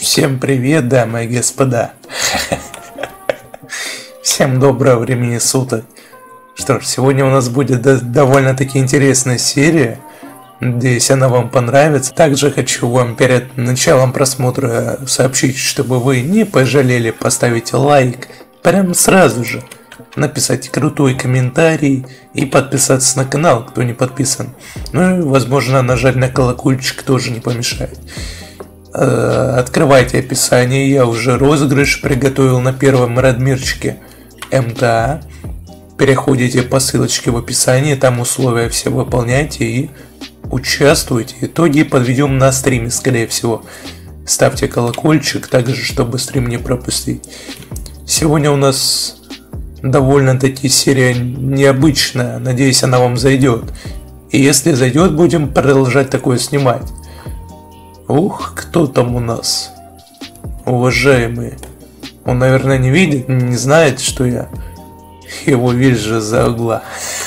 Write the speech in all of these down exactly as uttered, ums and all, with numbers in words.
Всем привет, дамы и господа. Всем доброго времени суток. Что ж, сегодня у нас будет довольно-таки интересная серия. Надеюсь, она вам понравится. Также хочу вам перед началом просмотра сообщить, чтобы вы не пожалели поставить лайк прямо сразу же, написать крутой комментарий и подписаться на канал, кто не подписан. Ну и, возможно, нажать на колокольчик тоже не помешает. Открывайте описание, я уже розыгрыш приготовил на первом радмирчике эм тэ а. Переходите по ссылочке в описании, там условия все выполняйте и участвуйте. Итоги подведем на стриме, скорее всего. Ставьте колокольчик, также, чтобы стрим не пропустить. Сегодня у нас довольно-таки серия необычная, надеюсь, она вам зайдет. И если зайдет, будем продолжать такое снимать. Ух, кто там у нас? Уважаемый. Он, наверное, не видит, не знает, что я его вижу за угла.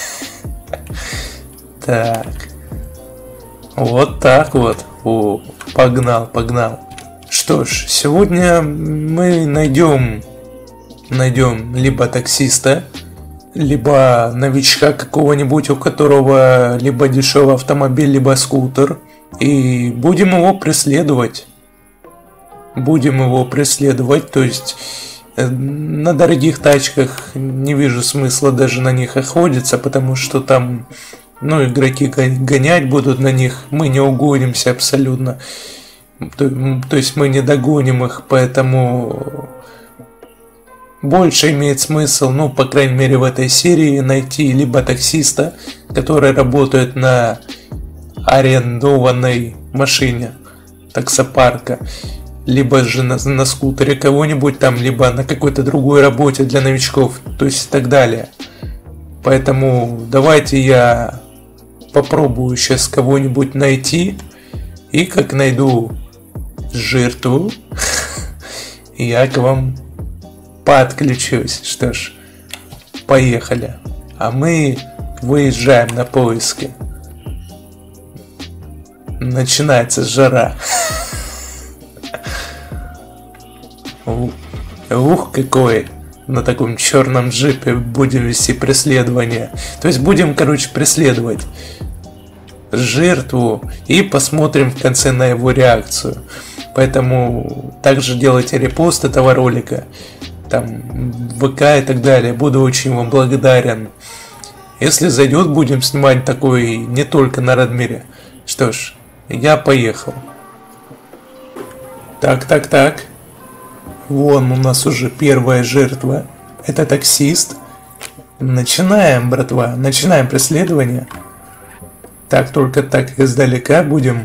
Так. Вот так вот. О, погнал, погнал. Что ж, сегодня мы найдем, найдем либо таксиста, либо новичка какого-нибудь, у которого либо дешевый автомобиль, либо скутер. И будем его преследовать. Будем его преследовать, то есть на дорогих тачках не вижу смысла даже на них охотиться, потому что там, ну, игроки гонять будут на них, мы не угонимся абсолютно. То, то есть мы не догоним их, поэтому больше имеет смысл, ну, по крайней мере в этой серии, найти либо таксиста, который работает на арендованной машине таксопарка, либо же на, на скутере кого-нибудь там, либо на какой-то другой работе для новичков, то есть и так далее. Поэтому давайте я попробую сейчас кого-нибудь найти, и как найду жертву, я к вам подключусь. Что ж, поехали. А мы выезжаем на поиски. Начинается жара. Ух, какой! На таком черном джипе будем вести преследование. То есть будем, короче, преследовать жертву и посмотрим в конце на его реакцию. Поэтому также делайте репост этого ролика, там, в ВК и так далее. Буду очень вам благодарен. Если зайдет, будем снимать такой не только на Радмире. Что ж, я поехал. Так, так, так. Вон у нас уже первая жертва. Это таксист. Начинаем, братва. Начинаем преследование. Так, только так издалека будем.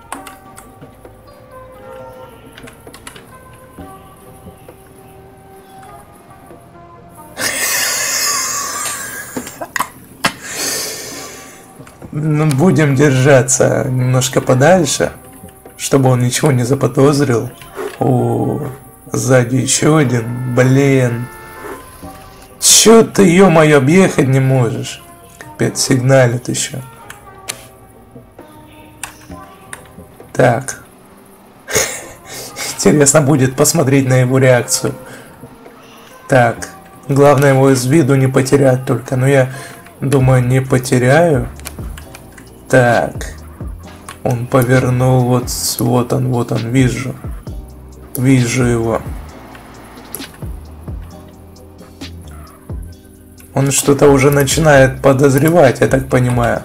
Ну, будем держаться немножко подальше, чтобы он ничего не заподозрил. О, сзади еще один. Блин. Чё ты, ё-моё, объехать не можешь? Капец, сигналит еще. Так. Интересно будет посмотреть на его реакцию. Так. Главное его из виду не потерять только. Но я думаю, не потеряю. Так. Он повернул. Вот, вот он, вот он. Вижу. Вижу его. Он что-то уже начинает подозревать, я так понимаю.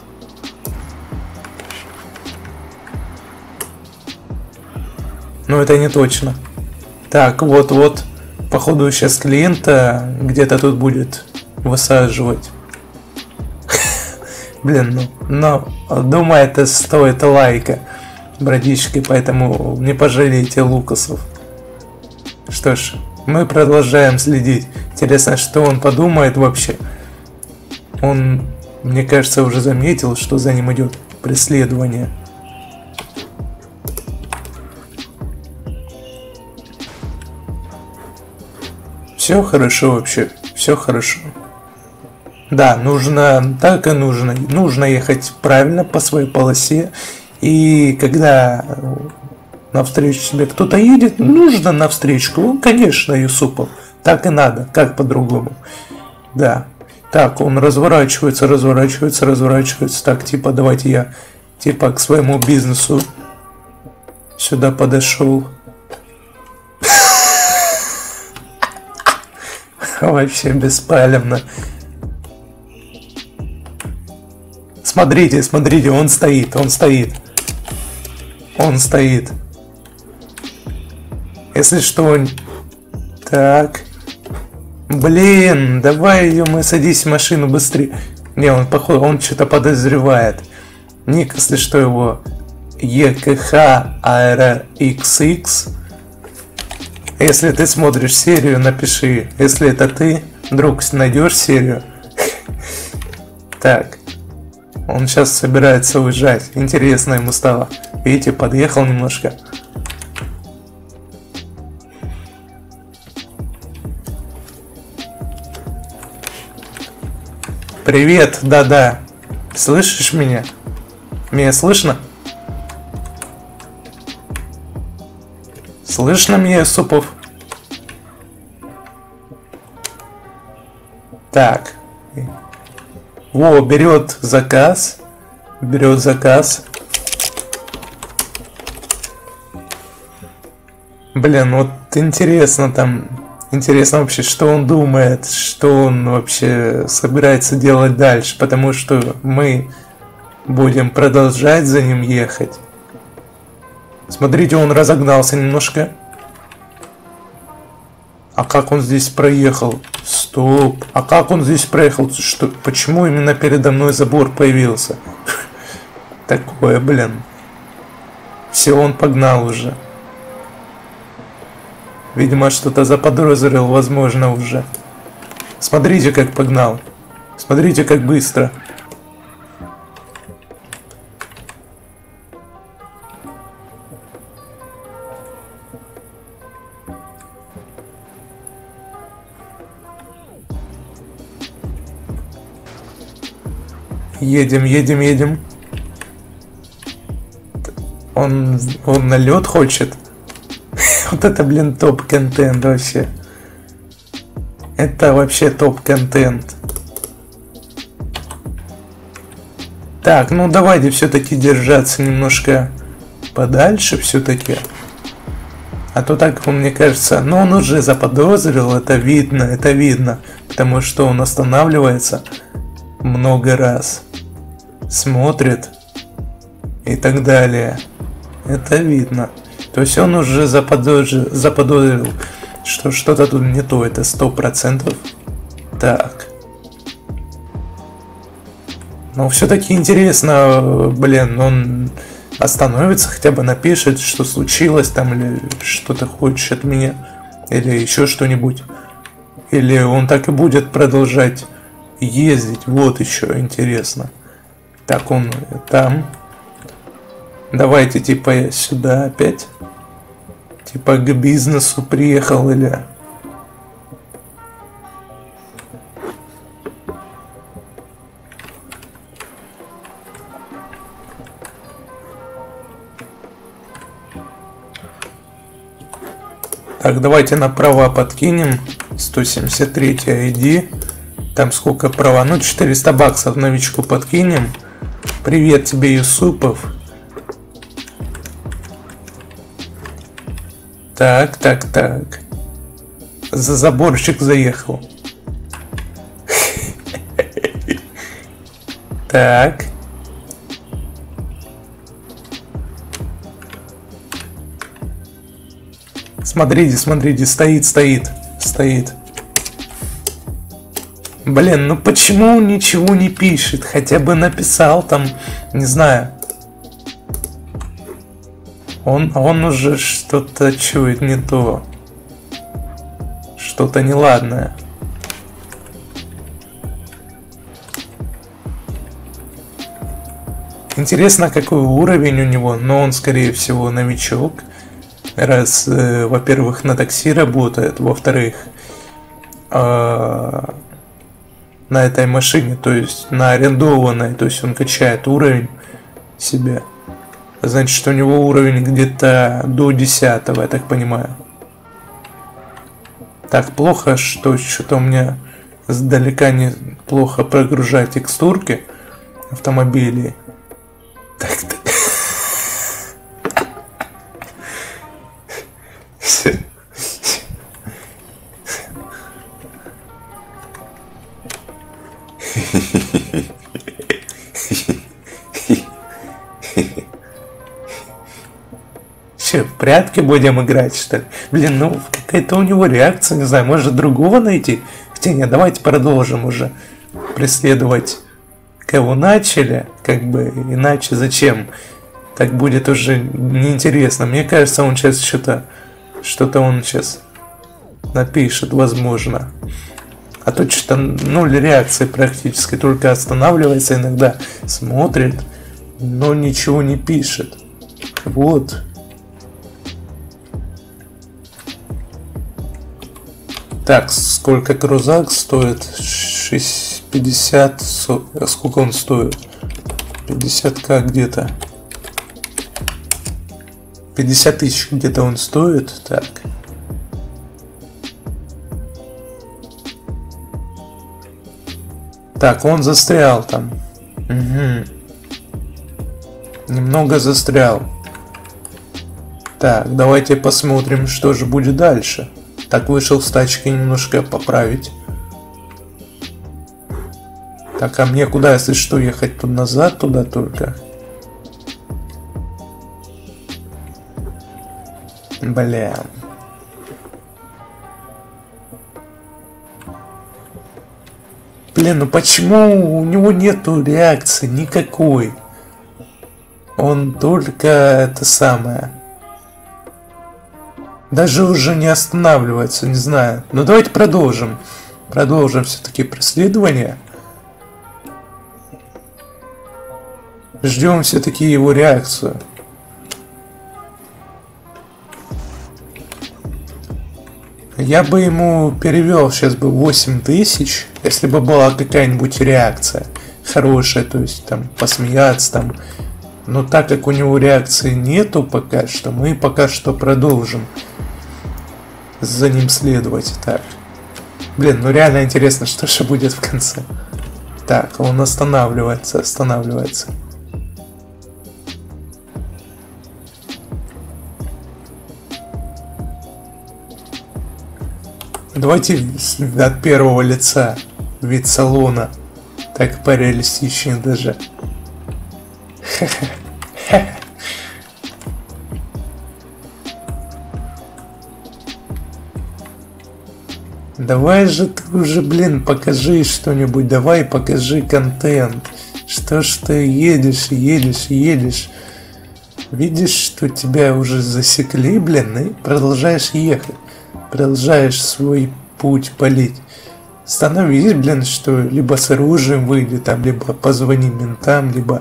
Но это не точно. Так, вот-вот. Походу сейчас клиента где-то тут будет высаживать. Блин, ну, ну, думаю, это стоит лайка, братишки, поэтому не пожалейте лукасов. Что ж, мы продолжаем следить. Интересно, что он подумает вообще. Он, мне кажется, уже заметил, что за ним идет преследование. Все хорошо вообще, все хорошо. Да, нужно, так и нужно. Нужно ехать правильно по своей полосе. И когда Навстречу тебе кто-то едет, нужно навстречу. Ну, конечно, Юсупов. Так и надо, как по-другому. Да. Так, он разворачивается, разворачивается, разворачивается. Так, типа, давайте я, типа, к своему бизнесу сюда подошел. Вообще беспалевно. Смотрите, смотрите, он стоит, он стоит. Он стоит. Если что, он... Так. Блин, давай, ее мы садись в машину быстрее. Не, он походу, он что-то подозревает. Ник, если что, его и кей эйч эй эр икс икс. Если ты смотришь серию, напиши. Если это ты, друг, найдешь серию. Так. Он сейчас собирается уезжать. Интересно ему стало. Видите, подъехал немножко. Привет, да-да. Слышишь меня? Меня слышно? Слышно меня, Юсупов? Так. Во, берет заказ. Берет заказ. Блин, вот интересно там. Интересно вообще, что он думает, что он вообще собирается делать дальше. Потому что мы будем продолжать за ним ехать. Смотрите, он разогнался немножко. А как он здесь проехал? Стоп. А как он здесь проехал? Что? Почему именно передо мной забор появился? Такое, блин. Все, он погнал уже. Видимо, что-то заподозрил, возможно, уже. Смотрите, как погнал. Смотрите, как быстро. Едем, едем, едем. Он, он на лед хочет. Вот это, блин, топ-контент вообще. Это вообще топ-контент. Так, ну давайте все-таки держаться немножко подальше все-таки. А то так, мне кажется, ну он уже заподозрил, это видно, это видно. Потому что он останавливается много раз. Смотрит и так далее. Это видно. То есть он уже заподозрил, заподозрил что что-то тут не то, это сто процентов. Так. Но все-таки интересно, блин, он остановится, хотя бы напишет, что случилось там, или что-то хочешь от меня, или еще что-нибудь. Или он так и будет продолжать ездить, вот еще интересно. Так, он там. Давайте, типа, сюда опять. Типа, к бизнесу приехал или... Так, давайте на права подкинем. сто семьдесят три ай ди. Там сколько права? Ну, четыреста баксов новичку подкинем. Привет тебе, Юсупов. Так, так, так. За заборчик заехал. Так. Смотрите, смотрите, стоит, стоит, стоит. Блин, ну почему он ничего не пишет? Хотя бы написал там, не знаю. Он, он уже что-то чует не то. Что-то неладное. Интересно, какой уровень у него. Но он, скорее всего, новичок. Раз, э, во-первых, на такси работает. Во-вторых, э, на этой машине, то есть на арендованной. То есть он качает уровень себе. Значит, у него уровень где-то до десятого, я так понимаю. Так, плохо, что что-то у меня сдалека не плохо прогружать текстурки автомобилей. Так, так. Че, в прятки будем играть, что ли? Блин, ну какая-то у него реакция, не знаю, может другого найти? Хотя нет, давайте продолжим уже преследовать, кого начали, как бы, иначе зачем? Так будет уже неинтересно. Мне кажется, он сейчас что-то, что-то он сейчас напишет, возможно. А то что-то ноль реакции практически, только останавливается иногда, смотрит, но ничего не пишет. Вот. Так, сколько крузак стоит? пятьдесят, а сколько он стоит? пятьдесят к где-то. пятьдесят тысяч где-то он стоит. Так. Так, он застрял там. Угу. Немного застрял. Так, давайте посмотрим, что же будет дальше. Так, вышел с тачки немножко поправить. Так, а мне куда, если что, ехать тут назад, туда только? Бля. Блин, ну почему у него нету реакции никакой? Он только это самое... Даже уже не останавливается, не знаю. Но давайте продолжим. Продолжим все-таки преследование. Ждем все-таки его реакцию. Я бы ему перевел сейчас бы восемь тысяч, если бы была какая-нибудь реакция хорошая, то есть там посмеяться там. Но так как у него реакции нету пока что, мы пока что продолжим за ним следовать. Так. Блин, ну реально интересно, что же будет в конце. Так, он останавливается, останавливается. Давайте от первого лица вид салона. Так пореалистичнее даже. Давай же ты уже, блин, покажи что-нибудь, давай покажи контент. Что ж ты едешь, едешь, едешь. Видишь, что тебя уже засекли, блин, и продолжаешь ехать. Продолжаешь свой путь палить. Становись, блин, что либо с оружием выйди, там, либо позвони ментам, либо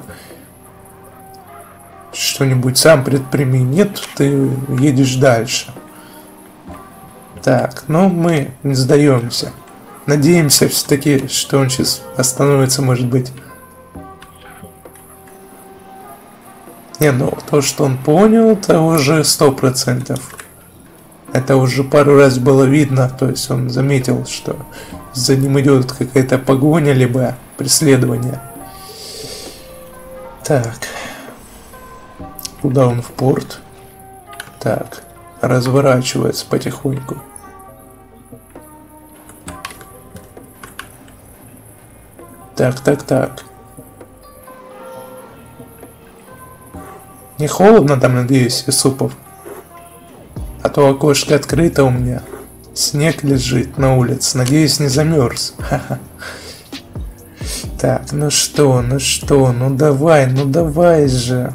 что-нибудь сам предприми. Нет, ты едешь дальше. Так, ну мы не сдаемся. Надеемся все-таки, что он сейчас остановится, может быть. Не, ну то, что он понял, это уже сто процентов. Это уже пару раз было видно, то есть он заметил, что за ним идет какая-то погоня, либо преследование. Так. Куда он, в порт? Так. Разворачивается потихоньку. Так, так, так. Не холодно там, надеюсь, Исупов? А то окошко открыто у меня. Снег лежит на улице. Надеюсь, не замерз. Ха-ха. Так, ну что, ну что, ну давай, ну давай же.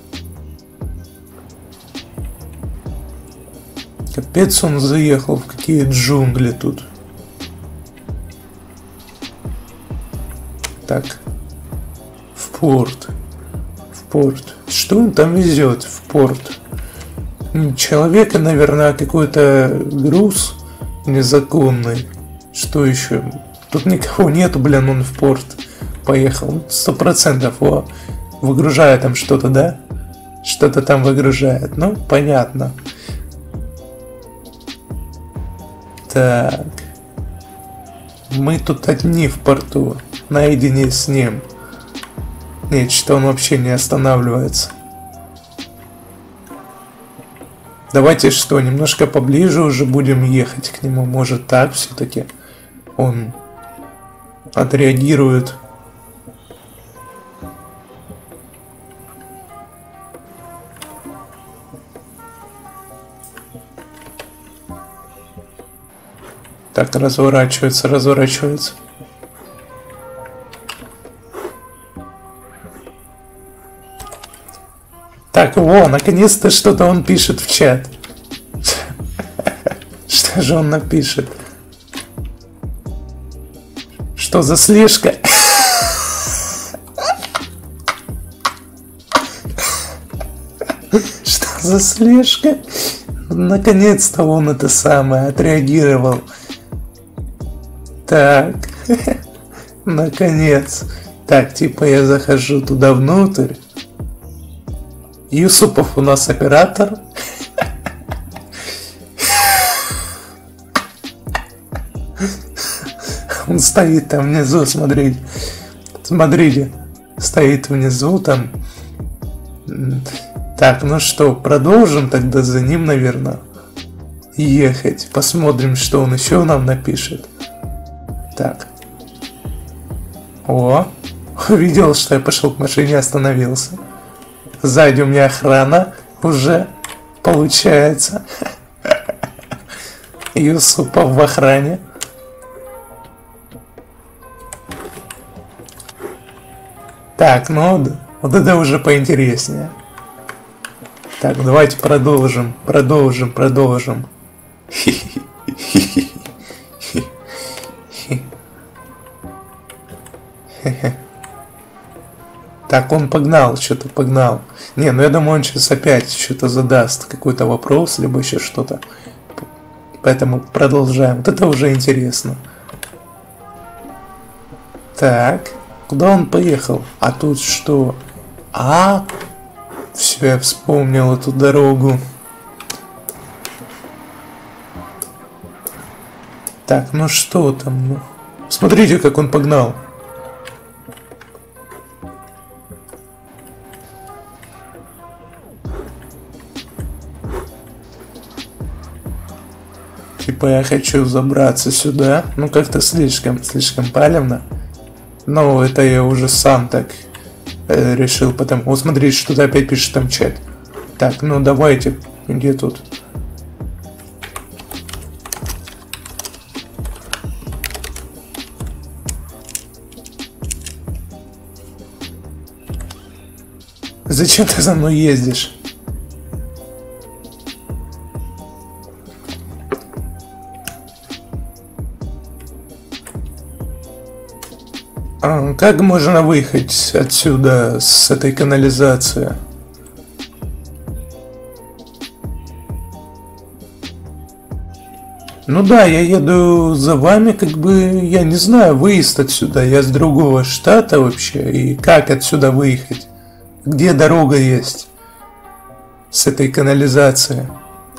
Капец, он заехал в какие джунгли тут. Так. В порт. В порт. Что он там везет в порт? Человека, наверное, какой-то груз незаконный. Что еще? Тут никого нету, блин, он в порт поехал. Сто процентов. Выгружая там что-то, да? Что-то там выгружает. Ну, понятно. Так. Мы тут одни в порту. Наедине с ним. Нет, что он вообще не останавливается. Давайте что, немножко поближе уже будем ехать к нему. Может так все-таки он отреагирует. Так, разворачивается, разворачивается. Так, во, наконец-то что-то он пишет в чат. Что же он напишет? Что за слежка? Что за слежка? Наконец-то он это самое отреагировал. Так, наконец. Так, типа я захожу туда внутрь. Юсупов у нас оператор. Он стоит там внизу, смотрите. Смотрите, стоит внизу там. Так, ну что, продолжим тогда за ним, наверное, ехать. Посмотрим, что он еще нам напишет. Так. О, увидел, что я пошел к машине, остановился. Сзади у меня охрана уже получается. Юсупов в охране. Так, ну вот это уже поинтереснее. Так, давайте продолжим, продолжим, продолжим. Так, он погнал, что-то погнал. Не, ну я думаю, он сейчас опять что-то задаст, какой-то вопрос, либо еще что-то. Поэтому продолжаем. Вот это уже интересно. Так, куда он поехал? А тут что? А, все, я вспомнил эту дорогу. Так, ну что там? Ну? Смотрите, как он погнал. Типа я хочу забраться сюда. Ну как-то слишком, слишком палевно. Но это я уже сам так э, решил. Потому, вот смотрите, что-то опять пишет там чат. Так, ну давайте. Где тут? Зачем ты за мной ездишь? А как можно выехать отсюда с этой канализации? Ну да, я еду за вами, как бы, я не знаю, выезд отсюда. Я с другого штата вообще. И как отсюда выехать? Где дорога есть с этой канализации?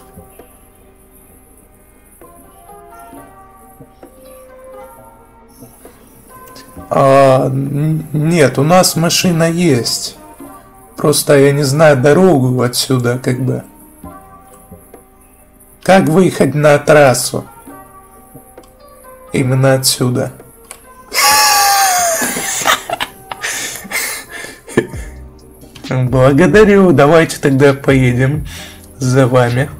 А, нет, у нас машина есть. Просто я не знаю дорогу отсюда, как бы. Как выехать на трассу? Именно отсюда. Благодарю. Давайте тогда поедем за вами.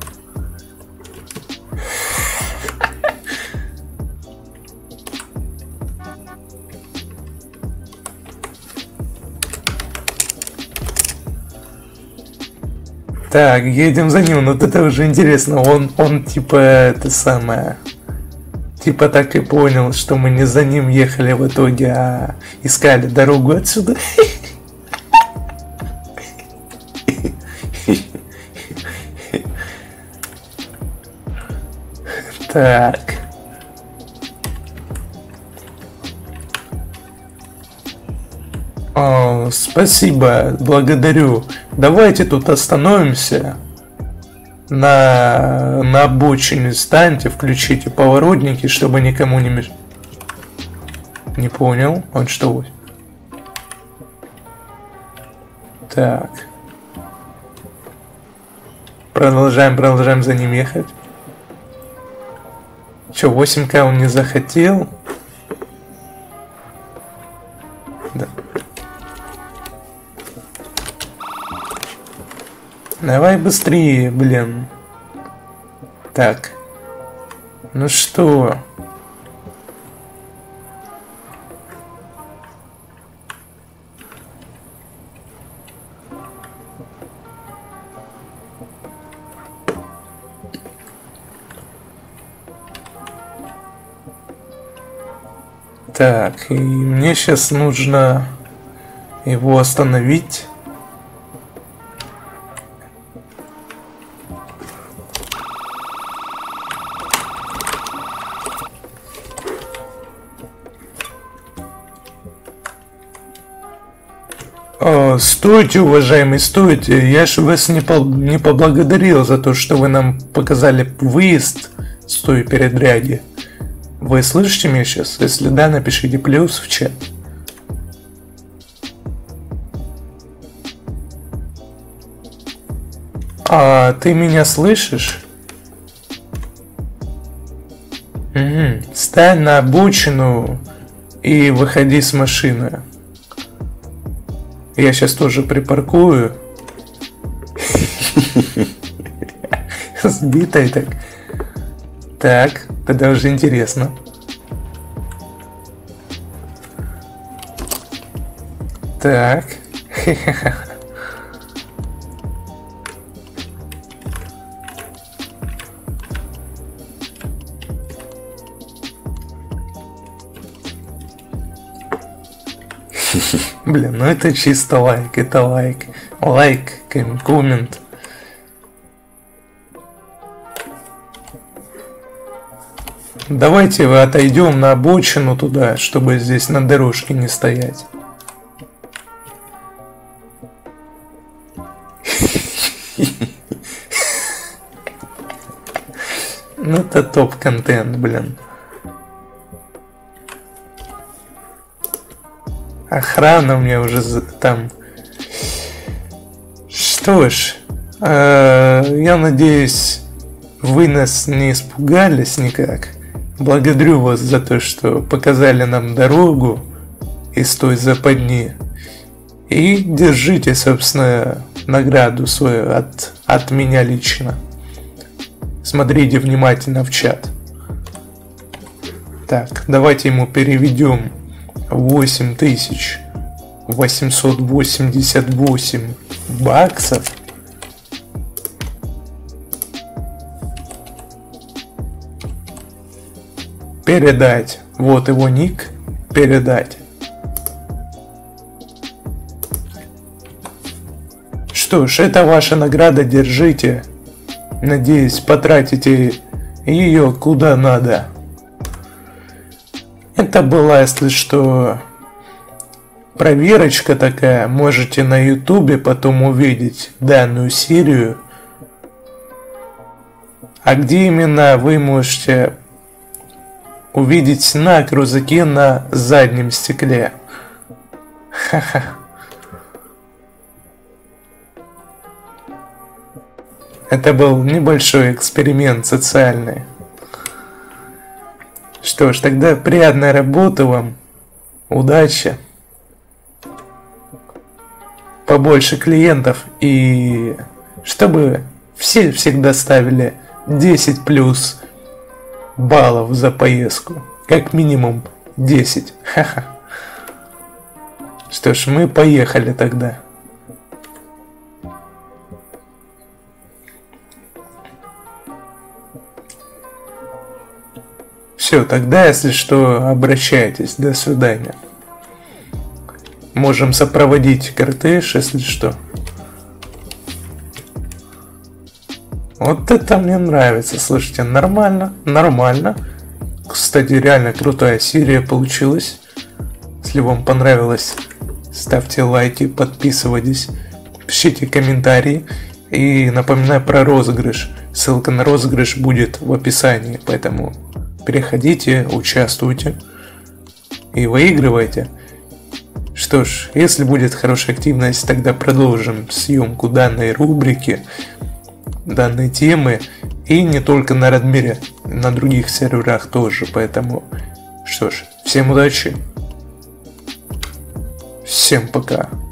Так, едем за ним. Вот это уже интересно. Он, он типа это самое. Типа так и понял, что мы не за ним ехали в итоге, а искали дорогу отсюда. Так. О, О, спасибо, благодарю. Давайте тут остановимся. На, на обочине станьте, включите поворотники, чтобы никому не мешать. Не понял, он что? Так. Продолжаем, продолжаем за ним ехать. Че, восемь ка он не захотел? Да. Давай быстрее, блин. Так. Ну что? Так, и мне сейчас нужно его остановить. О, стойте, уважаемый, стойте. Я же вас не, по не поблагодарил за то, что вы нам показали выезд с той передряги. Вы слышите меня сейчас? Если да, напишите плюс в чат. А ты меня слышишь? Угу. Стань на обочину и выходи с машины. Я сейчас тоже припаркую. Сбитая так. Так, тогда уже интересно. Так. Блин, ну это чисто лайк, это лайк. Лайк, коммент. Давайте отойдем на обочину туда, чтобы здесь на дорожке не стоять. Ну это топ-контент, блин. Охрана у меня уже там. Что ж, э, я надеюсь, вы нас не испугались никак. Благодарю вас за то, что показали нам дорогу из той западни. И держите, собственно, награду свою от, от меня лично. Смотрите внимательно в чат. Так, давайте ему переведем восемь тысяч восемьсот восемьдесят восемь баксов. Передать. Вот его ник. Передать. Что ж, это ваша награда, держите. Надеюсь, потратите ее куда надо. Это была, если что, проверочка такая. Можете на ютубе потом увидеть данную серию. А где именно вы можете увидеть на крузаке на заднем стекле. Ха-ха. Это был небольшой эксперимент социальный. Что ж, тогда приятной работы вам. Удачи. Побольше клиентов. И чтобы все всегда ставили десять плюс баллов за поездку. Как минимум десять. Ха-ха. Что ж, мы поехали тогда. Все, тогда, если что, обращайтесь. До свидания. Можем сопроводить кортеж, если что. Вот это мне нравится. Слушайте, нормально, нормально. Кстати, реально крутая серия получилась. Если вам понравилось, ставьте лайки, подписывайтесь, пишите комментарии. И напоминаю про розыгрыш. Ссылка на розыгрыш будет в описании, поэтому переходите, участвуйте и выигрывайте. Что ж, если будет хорошая активность, тогда продолжим съемку данной рубрики, данной темы. И не только на Радмире, на других серверах тоже. Поэтому, что ж, всем удачи. Всем пока.